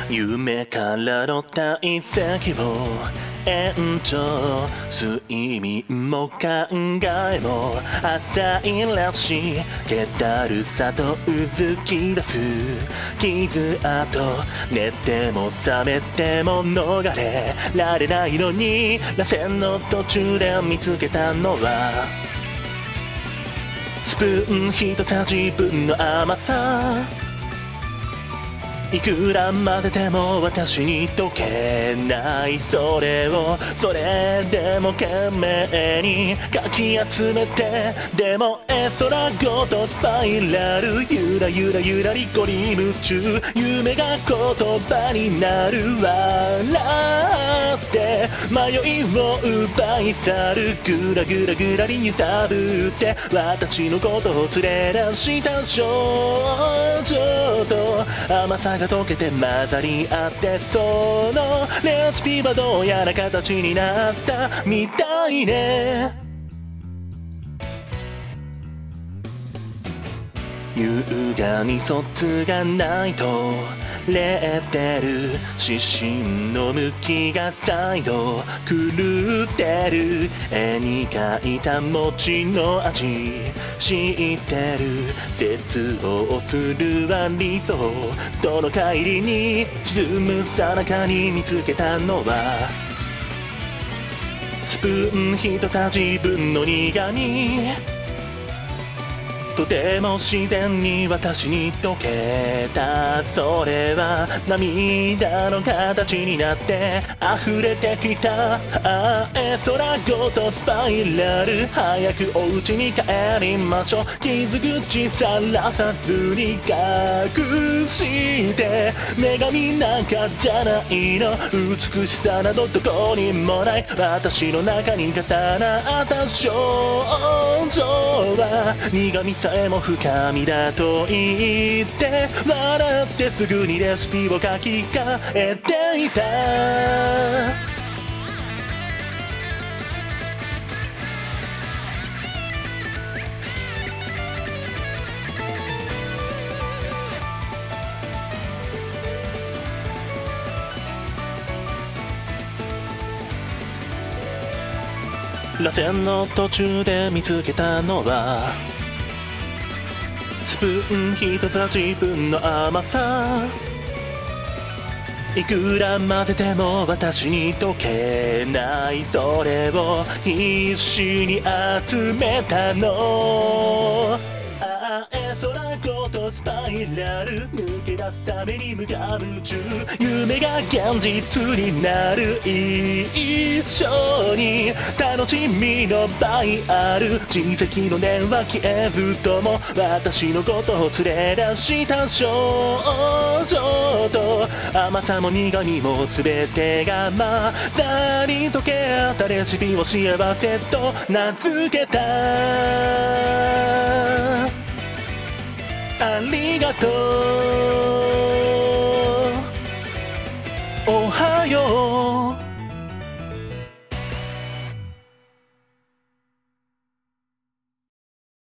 夢からの体積を延長睡眠も考えも浅いらしい気だるさとうずき出す傷跡寝ても覚めても逃れられないのに螺旋の途中で見つけたのはスプーン一さじ分の甘さいくら混ぜても私に溶けないそれをそれでも懸命にかき集めてでも絵空ごとスパイラルゆらゆらゆらりこり夢中夢が言葉になる笑って迷いを奪い去るぐらぐらぐらり揺さぶって私のことを連れ出した少女と甘さが溶けて混ざり合ってそのレシピはどうやら形になったみたいね優雅に卒がないとレーテル指針の向きが再度狂ってる絵に描いた餅の味知ってる絶望するは理想との帰りに沈むさなかに見つけたのはスプーン一さじ分の苦味とても自然に私に溶けたそれは涙の形になって溢れてきた絵空ごとスパイラル早くお家に帰りましょう傷口さらさずに隠して女神なんかじゃないの美しさなどどこにもない私の中に重なった少女は苦味さえも深みだと言って笑ってすぐにレシピを書き換えていた螺旋の途中で見つけたのはスプーン一さじ分の甘さいくら混ぜても私に溶けないそれを必死に集めたの絵空ごとスパイラル抜け出すために向かう中夢が現実になる一緒に楽しみの倍ある人石の念は消えずとも私のことを連れ出した少女と甘さも苦みも全てが混ざり溶け合ったレシピを幸せと名付けた